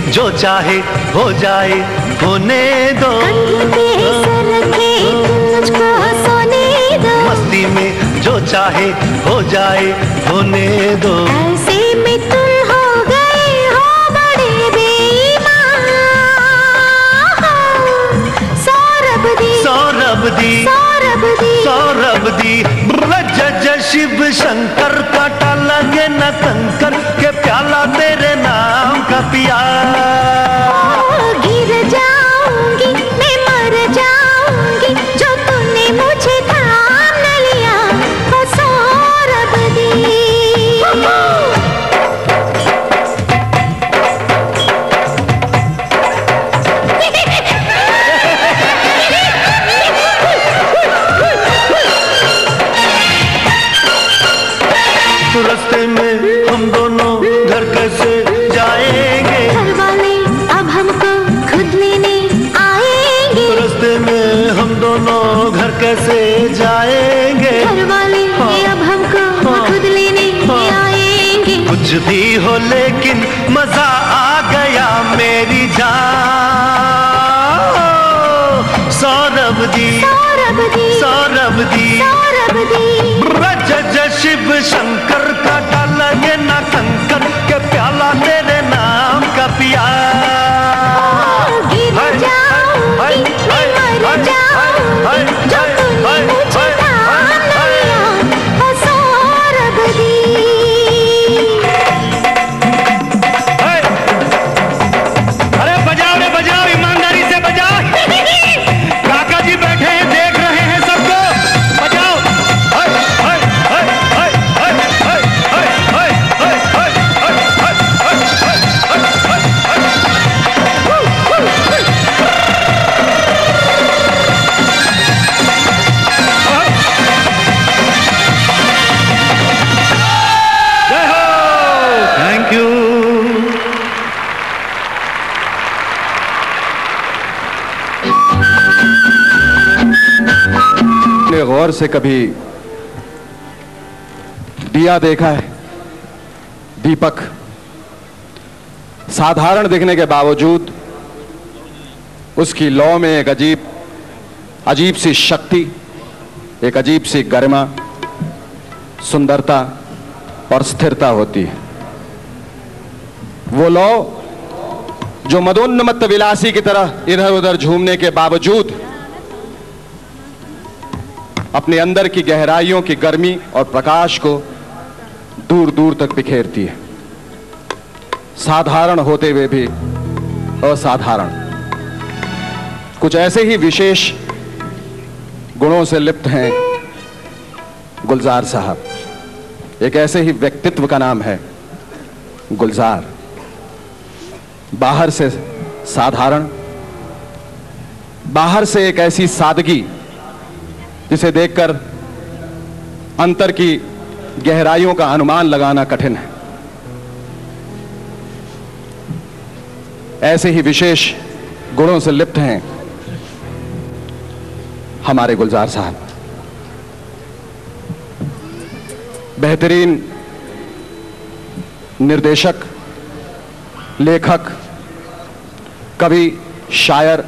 जो चाहे हो जाए होने दो, मस्ती में जो चाहे हो जाए होने दो। ऐसे में तुम हो गए हो बड़े बेईमान। सौरभ दी सौरभ दी सौरभ दी सौरभ दी जज शिव शंकर काटा लगे न कंकर के प्याला तेरे नाम का पिया। गिर जाऊंगी मैं मर जाऊंगी जो तूने मुझे थाम न लिया। ओ सौरभ दी रास्ते में हम दोनों घर कैसे जाएंगे, घर वाले अब हमको खुद लेने आएंगे। रास्ते में हम दोनों घर कैसे जाएंगे, घर वाले अब हमको खुद लेने आएंगे। कुछ भी हो लेकिन मजा आ गया मेरी जान। सौरभ दी सौरभ दी सौरभ दी सौरभ दी जज शिव शंकर काटा लगे ना कंकर के प्याला तेरे नाम का पिया। गिर जाऊंगी मैं मर जाऊंगी जो तूने मुझे थाम न लिया। ओ सौरभ दी अरे बजाओ रे बजाओ, ईमानदारी से बजाओ। काका जी बैठे हैं देख रहे हैं सबको, बजाओ। जय हो, थैंक यू। ने गौर से कभी दिया देखा है? दीपक साधारण दिखने के बावजूद उसकी लौ में एक अजीब सी शक्ति, एक अजीब सी गरिमा, सुंदरता और स्थिरता होती है। वो लौ जो मदोन्मत्त विलासी की तरह इधर उधर झूमने के बावजूद अपने अंदर की गहराइयों की गर्मी और प्रकाश को दूर दूर तक बिखेरती है। साधारण होते हुए भी असाधारण, कुछ ऐसे ही विशेष गुणों से लिप्त हैं गुलजार साहब। एक ऐसे ही व्यक्तित्व का नाम है गुलजार। बाहर से साधारण, बाहर से एक ऐसी सादगी जिसे देखकर अंतर की गहराइयों का अनुमान लगाना कठिन है। ऐसे ही विशेष गुणों से लिप्त हैं हमारे गुलजार साहब। बेहतरीन निर्देशक, लेखक, कवि, शायर,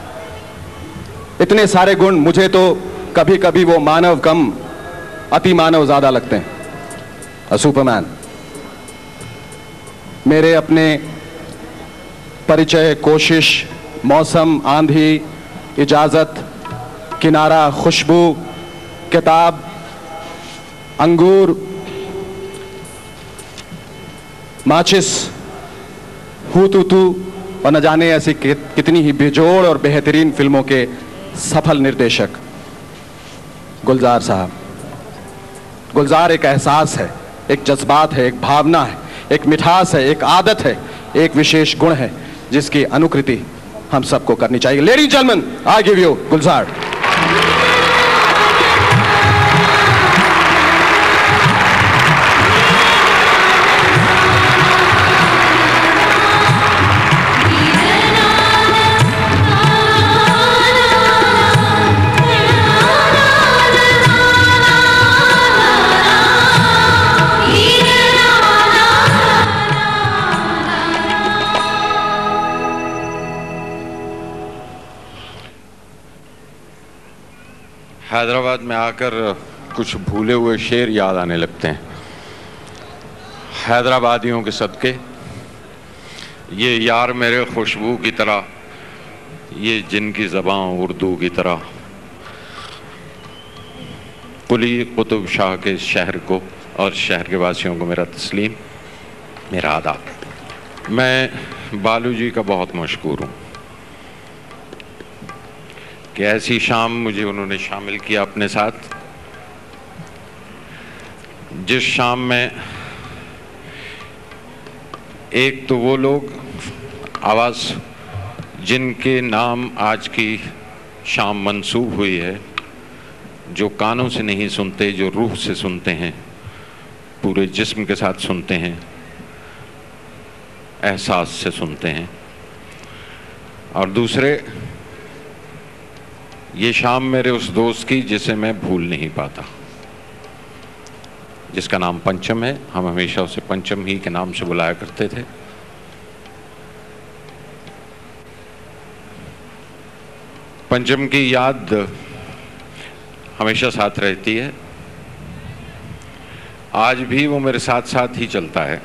इतने सारे गुण। मुझे तो कभी कभी वो मानव कम अति मानव ज्यादा लगते हैं, अ सुपरमैन। मेरे अपने परिचय, कोशिश, मौसम, आंधी, इजाजत, किनारा, खुशबू, किताब, अंगूर, माचिस, हू तू तू और न जाने ऐसी कितनी ही बेजोड़ और बेहतरीन फिल्मों के सफल निर्देशक गुलजार साहब। गुलजार एक एहसास है, एक जज्बात है, एक भावना है, एक मिठास है, एक आदत है, एक विशेष गुण है जिसकी अनुकृति हम सबको करनी चाहिए। Ladies and gentleman, I give you Gulzar. Hyderabad में आकर कुछ भूले हुए शेर याद आने लगते हैं। हैदराबादियों के सदके, ये यार मेरे खुशबू की तरह, ये जिनकी ज़बान उर्दू की तरह, कुली कुतुब शाह के शहर को और शहर के वासियों को मेरा तस्लीम, मेरा आदाब। मैं बालू जी का बहुत मशकूर हूँ कि ऐसी शाम मुझे उन्होंने शामिल किया अपने साथ, जिस शाम में एक तो वो लोग आवाज़ जिनके नाम आज की शाम मंसूब हुई है, जो कानों से नहीं सुनते, जो रूह से सुनते हैं, पूरे जिस्म के साथ सुनते हैं, एहसास से सुनते हैं। और दूसरे, ये शाम मेरे उस दोस्त की जिसे मैं भूल नहीं पाता, जिसका नाम पंचम है। हम हमेशा उसे पंचम ही के नाम से बुलाया करते थे। पंचम की याद हमेशा साथ रहती है, आज भी वो मेरे साथ साथ ही चलता है।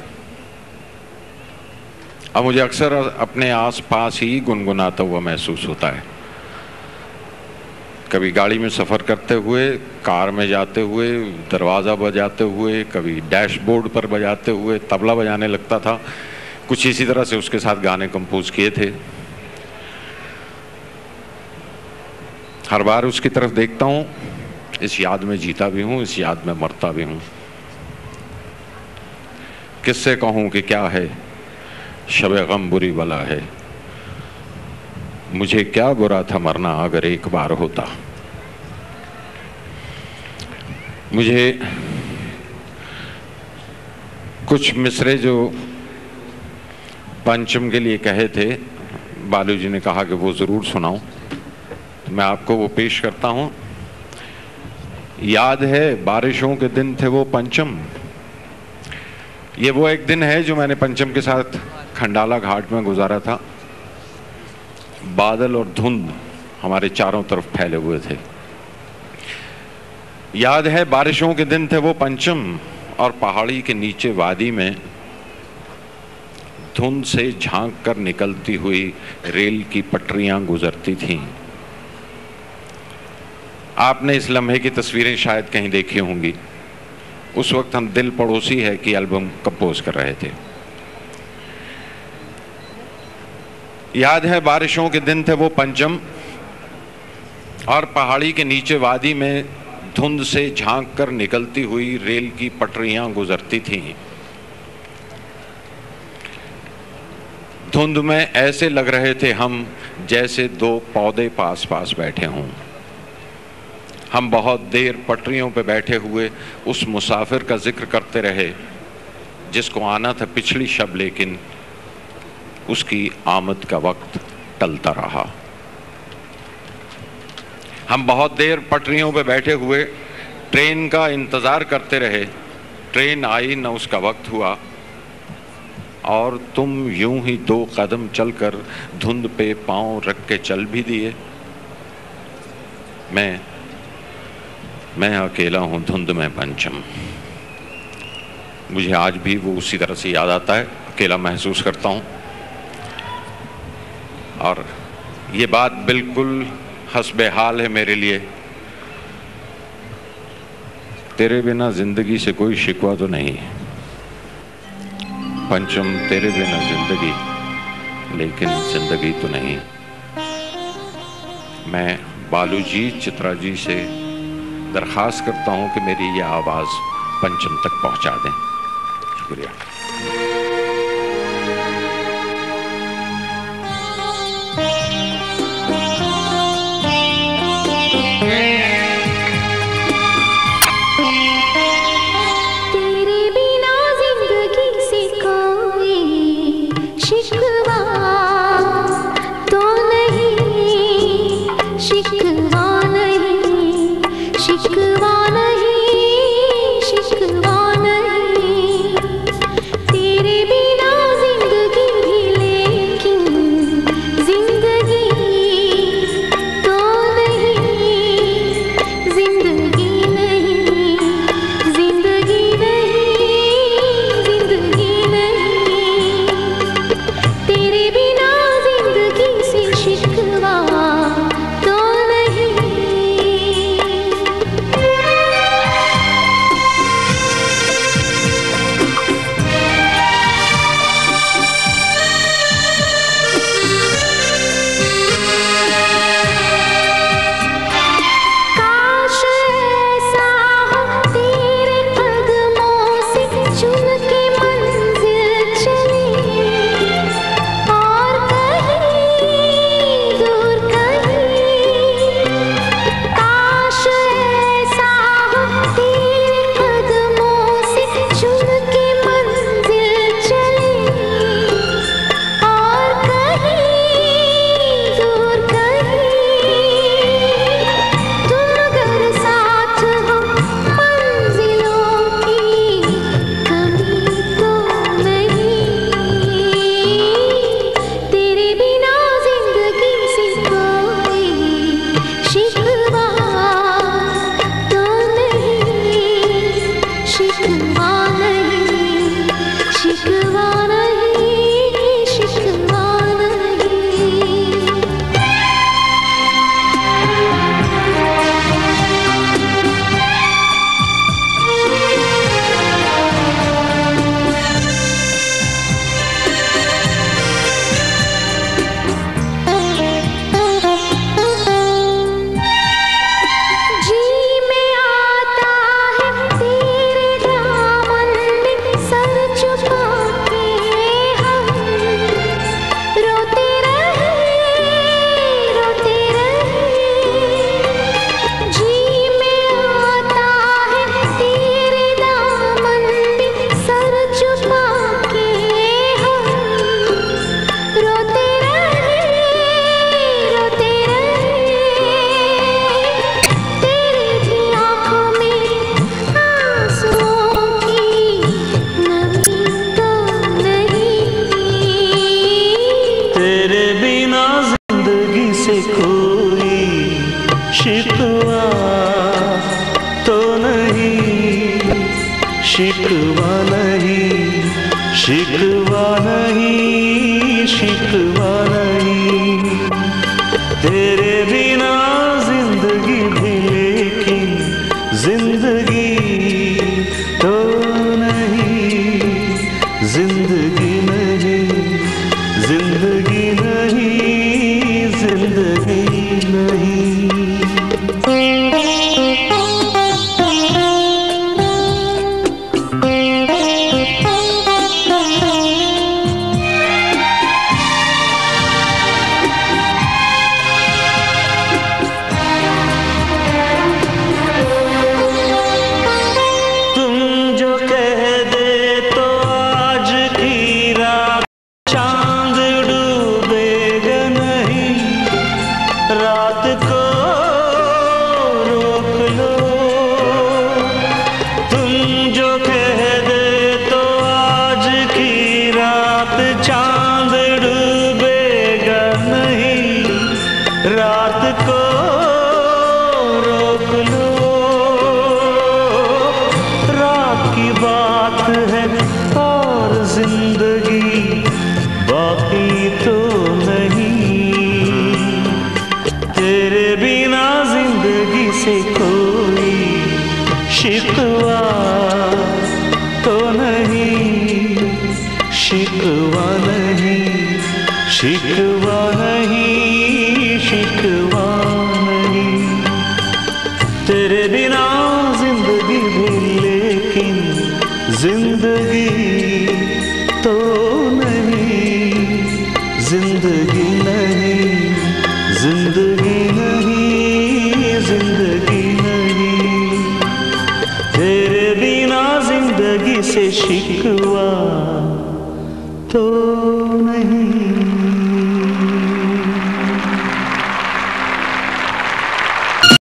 अब मुझे अक्सर अपने आसपास ही गुनगुनाता हुआ महसूस होता है। कभी गाड़ी में सफ़र करते हुए, कार में जाते हुए, दरवाज़ा बजाते हुए, कभी डैशबोर्ड पर बजाते हुए, तबला बजाने लगता था। कुछ इसी तरह से उसके साथ गाने कंपोज किए थे। हर बार उसकी तरफ देखता हूँ, इस याद में जीता भी हूँ, इस याद में मरता भी हूँ। किससे कहूँ कि क्या है शब गम बुरी बला है, मुझे क्या बुरा था मरना अगर एक बार होता। मुझे कुछ मिसरे जो पंचम के लिए कहे थे, बालू जी ने कहा कि वो ज़रूर सुनाऊं, तो मैं आपको वो पेश करता हूं। याद है बारिशों के दिन थे वो पंचम, ये वो एक दिन है जो मैंने पंचम के साथ खंडाला घाट में गुजारा था। बादल और धुंध हमारे चारों तरफ फैले हुए थे। याद है बारिशों के दिन थे वो पंचम, और पहाड़ी के नीचे वादी में धुंध से झांक कर निकलती हुई रेल की पटरियां गुजरती थीं। आपने इस लम्हे की तस्वीरें शायद कहीं देखी होंगी। उस वक्त हम दिल पड़ोसी है कि एल्बम कंपोज कर रहे थे। याद है बारिशों के दिन थे वो पंचम, और पहाड़ी के नीचे वादी में धुंध से झांक कर निकलती हुई रेल की पटरियां गुजरती थीं। धुंध में ऐसे लग रहे थे हम जैसे दो पौधे पास पास बैठे हों। हम बहुत देर पटरियों पर बैठे हुए उस मुसाफिर का जिक्र करते रहे जिसको आना था पिछली शब, लेकिन उसकी आमद का वक्त टलता रहा। हम बहुत देर पटरियों पर बैठे हुए ट्रेन का इंतज़ार करते रहे। ट्रेन आई न उसका वक्त हुआ, और तुम यूं ही दो कदम चलकर धुंध पे पांव रख के चल भी दिए। मैं अकेला हूं धुंध में पंचम। मुझे आज भी वो उसी तरह से याद आता है, अकेला महसूस करता हूं। और ये बात बिल्कुल हस्बे हाल है मेरे लिए। तेरे बिना जिंदगी से कोई शिकवा तो नहीं पंचम, तेरे बिना जिंदगी, लेकिन जिंदगी तो नहीं। मैं बालू जी, चित्रा जी से दरख्वास्त करता हूं कि मेरी ये आवाज़ पंचम तक पहुंचा दें। शुक्रिया। शिकवा तो नहीं, शिकवा नहीं, शिकवा नहीं, शिकवा नहीं। तेरे बिना जिंदगी भी लेकिन जिंदगी तो नहीं, जिंदगी नहीं, जिंदगी नहीं, जिंदगी नहीं। शिकवा तो नहीं, शिकवा नहीं, शिकवा नहीं, शिकवा नहीं। तेरे बिना जिंदगी भी लेकिन जिंदगी तो नहीं, जिंदगी नहीं, जिंदगी नहीं, जिंदगी नहीं। तेरे बिना जिंदगी से शिकवा तो